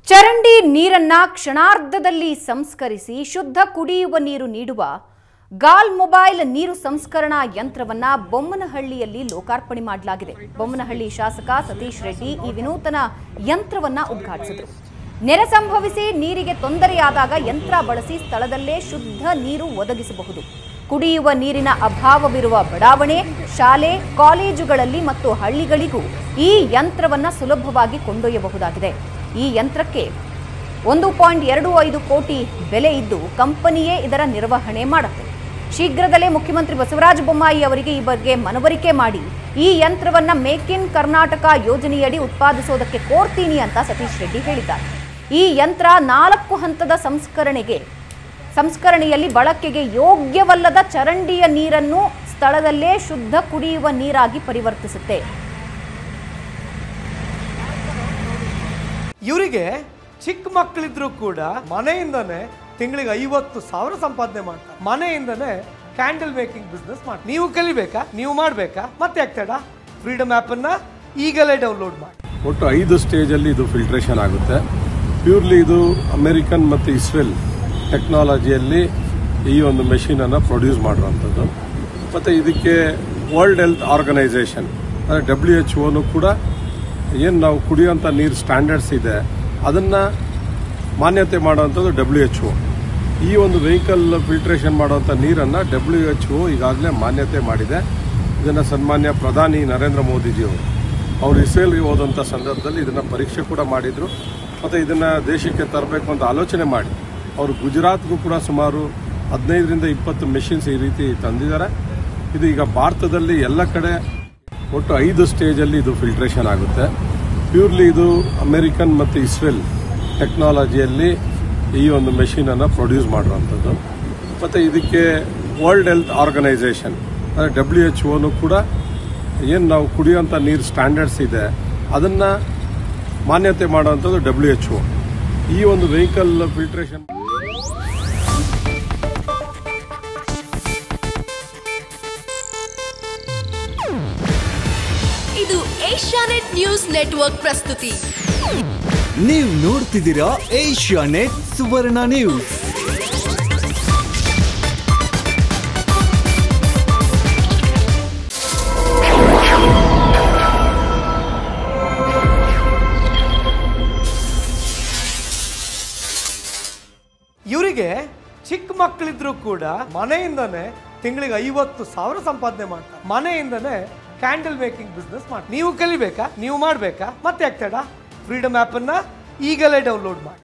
ಚರಂಡಿ ನೀರನ್ನ ಕ್ಷಣಾರ್ಧದಲ್ಲಿ ಸಂಸ್ಕರಿಸಿ ಶುದ್ಧ ಕುಡಿಯುವ ನೀರು ನೀಡುವ ಗಾಲ್ ಮೊಬೈಲ್ ನೀರು ಸಂಸ್ಕರಣಾ ಯಂತ್ರವನ್ನ ಬೊಮ್ಮನಹಳ್ಳಿಯಲ್ಲಿ ಲೋಕಾರ್ಪಣೆ ಮಾಡಲಾಗಿದೆ. ಬೊಮ್ಮನಹಳ್ಳಿ ಶಾಸಕ ಸತೀಶ್ ರೆಡ್ಡಿ ಈ ವಿನೂತನ ಯಂತ್ರವನ್ನ ಉದ್ಘಾಟಿಸಿದರು. ನೆರೆ ಸಂಭವಿಸಿ ನೀರಿಗೆ ತೊಂದರೆಯಾದಾಗ ಯಂತ್ರ ಬಳಸಿ ಸ್ಥಳದಲ್ಲೇ ಶುದ್ಧ ನೀರು ಒದಗಿಸಬಹುದು. ಕುಡಿಯುವ ನೀರಿನ ಅಭಾವವಿರುವ ಬಡಾವಣೆ, ಶಾಲೆ, ಕಾಲೇಜುಗಳಲ್ಲಿ ಮತ್ತು ಹಳ್ಳಿಗಳಿಗೂ ಈ ಯಂತ್ರವನ್ನ ಸುಲಭವಾಗಿ ಕೊಂಡೊಯ್ಯಬಹುದಾಗಿದೆ. ಈ ಯಂತ್ರಕ್ಕೆ 1.25 ಕೋಟಿ ಬೆಲೆ ಇದ್ದು ಕಂಪನಿಯೇ ಇದರ ನಿರ್ವಹಣೆ ಮಾಡುತ್ತೆ. ಶೀಘ್ರದಲ್ಲೇ ಮುಖ್ಯಮಂತ್ರಿ ಬಸವರಾಜ ಬೊಮ್ಮಾಯಿ ಅವರಿಗೆ ಈ ಬಗ್ಗೆ ಮನವರಿಕೆ ಮಾಡಿ ಈ ಯಂತ್ರವನ್ನ ಮೇಕ್ ಇನ್ ಕರ್ನಾಟಕ ಯೋಜನೆಯಡಿ ಉತ್ಪಾದಿಸೋದಕ್ಕೆ ಕೋರ್ತೀನಿ ಅಂತ ಸತೀಶ್ ರೆಡ್ಡಿ ಹೇಳಿದ್ದಾರೆ. ಈ ಯಂತ್ರ 4 ಹಂತದ ಸಂಸ್ಕರಣೆಯಲ್ಲಿ ಬಳಕೆಗೆ ಯೋಗ್ಯವಲ್ಲದ ಚರಂಡಿಯ ನೀರನ್ನು ಸ್ಥಳದಲ್ಲೇ ಶುದ್ಧ ಕುಡಿಯುವ ನೀರಾಗಿ ಪರಿವರ್ತಿಸುತ್ತೆ. ಇವರಿಗೆ ಚಿಕ್ಕ ಮಕ್ಕಳಿದ್ರು ಕೂಡ ಮನೆಯಿಂದನೇ ತಿಂಗಳಿಗೆ 50,000 ಸಂಪಾದನೆ ಮಾಡ್ತಾರೆ. ಮನೆಯಿಂದನೇ ಕ್ಯಾಂಡಲ್ ಮೇಕಿಂಗ್ ಬಿಸ್ನೆಸ್ ಮಾಡ್ತಾರೆ. ನೀವು ಕಲಿಬೇಕಾ, ನೀವು ಮಾಡಬೇಕಾ, ಮತ್ತೆ ಆಗ್ತಡ ಫ್ರೀಡಮ್ ಆ್ಯಪ್ ಅನ್ನ ಈಗಲೇ ಡೌನ್ಲೋಡ್ ಮಾಡಿ. ಒಟ್ಟು 5 ಸ್ಟೇಜಲ್ಲಿ ಇದು ಫಿಲ್ಟ್ರೇಷನ್ ಆಗುತ್ತೆ. ಪ್ಯೂರ್ಲಿ ಇದು ಅಮೆರಿಕನ್ ಮತ್ತು ಇಸ್ರೇಲ್ ಟೆಕ್ನಾಲಜಿಯಲ್ಲಿ ಈ ಒಂದು ಮೆಷಿನ್ ಅನ್ನು ಪ್ರೊಡ್ಯೂಸ್ ಮಾಡುವಂಥದ್ದು. ಮತ್ತು ಇದಕ್ಕೆ ವರ್ಲ್ಡ್ ಹೆಲ್ತ್ ಆರ್ಗನೈಸೇಷನ್ ಅಂದರೆ WHO ಕೂಡ ಏನು ನಾವು ಕುಡಿಯುವಂಥ ನೀರು ಸ್ಟ್ಯಾಂಡರ್ಡ್ಸ್ ಇದೆ ಅದನ್ನು ಮಾನ್ಯತೆ ಮಾಡುವಂಥದ್ದು WHO. ಈ ಒಂದು ವೆಹಿಕಲ್ ಫಿಲ್ಟ್ರೇಷನ್ ಮಾಡುವಂಥ ನೀರನ್ನು WHO ಈಗಾಗಲೇ ಮಾನ್ಯತೆ ಮಾಡಿದೆ. ಇದನ್ನು ಸನ್ಮಾನ್ಯ ಪ್ರಧಾನಿ ನರೇಂದ್ರ ಮೋದಿಜಿಯವರು ಅವರು ಇಸ್ರೇಲ್ಗೆ ಹೋದಂಥ ಸಂದರ್ಭದಲ್ಲಿ ಇದನ್ನು ಪರೀಕ್ಷೆ ಕೂಡ ಮಾಡಿದರು. ಮತ್ತು ಇದನ್ನು ದೇಶಕ್ಕೆ ತರಬೇಕು ಅಂತ ಆಲೋಚನೆ ಮಾಡಿ ಅವರು ಗುಜರಾತ್ಗೂ ಕೂಡ ಸುಮಾರು 15ರಿಂದ 20 ಮೆಷಿನ್ಸ್ ಈ ರೀತಿ ತಂದಿದ್ದಾರೆ. ಇದು ಈಗ ಭಾರತದಲ್ಲಿ ಎಲ್ಲ ಕಡೆ ಒಟ್ಟು 5 ಸ್ಟೇಜಲ್ಲಿ ಇದು ಫಿಲ್ಟ್ರೇಷನ್ ಆಗುತ್ತೆ. ಪ್ಯೂರ್ಲಿ ಇದು ಅಮೆರಿಕನ್ ಮತ್ತು ಇಸ್ರೇಲ್ ಟೆಕ್ನಾಲಜಿಯಲ್ಲಿ ಈ ಒಂದು ಮೆಷಿನ್ ಅನ್ನು ಪ್ರೊಡ್ಯೂಸ್ ಮಾಡುವಂಥದ್ದು. ಮತ್ತು ಇದಕ್ಕೆ ವರ್ಲ್ಡ್ ಹೆಲ್ತ್ ಆರ್ಗನೈಸೇಷನ್ ಅಂದರೆ WHO ಕೂಡ ಏನು ನಾವು ಕುಡಿಯುವಂಥ ನೀರು ಸ್ಟ್ಯಾಂಡರ್ಡ್ಸ್ ಇದೆ ಅದನ್ನು ಮಾನ್ಯತೆ ಮಾಡುವಂಥದ್ದು WHO. ಈ ಒಂದು ವೆಹಿಕಲ್ ಫಿಲ್ಟ್ರೇಷನ್ ಇದು ಏಷ್ಯಾನೆಟ್ ನ್ಯೂಸ್ ನೆಟ್ವರ್ಕ್ ಪ್ರಸ್ತುತಿ. ನೀವು ನೋಡ್ತಿದ್ದೀರಾ ಏಷ್ಯಾನೆಟ್ ಸುವರ್ಣ ನ್ಯೂಸ್. ಇವರಿಗೆ ಚಿಕ್ಕ ಮಕ್ಕಳಿದ್ರು ಕೂಡ ಮನೆಯಿಂದನೇ ತಿಂಗಳಿಗೆ 50,000 ಸಂಪಾದನೆ ಮಾಡ್ತಾರೆ. ಮನೆಯಿಂದನೇ ಕ್ಯಾಂಡಲ್ ಮೇಕಿಂಗ್ ಬಿಸ್ನೆಸ್ ಮಾಡಿ. ನೀವು ಕಲಿಬೇಕಾ, ನೀವು ಮಾಡಬೇಕಾ, ಮತ್ತೆ ಆಗ್ತಡ ಫ್ರೀಡಮ್ ಆ್ಯಪ್ ಅನ್ನ ಈಗಲೇ ಡೌನ್ಲೋಡ್ ಮಾಡಿ.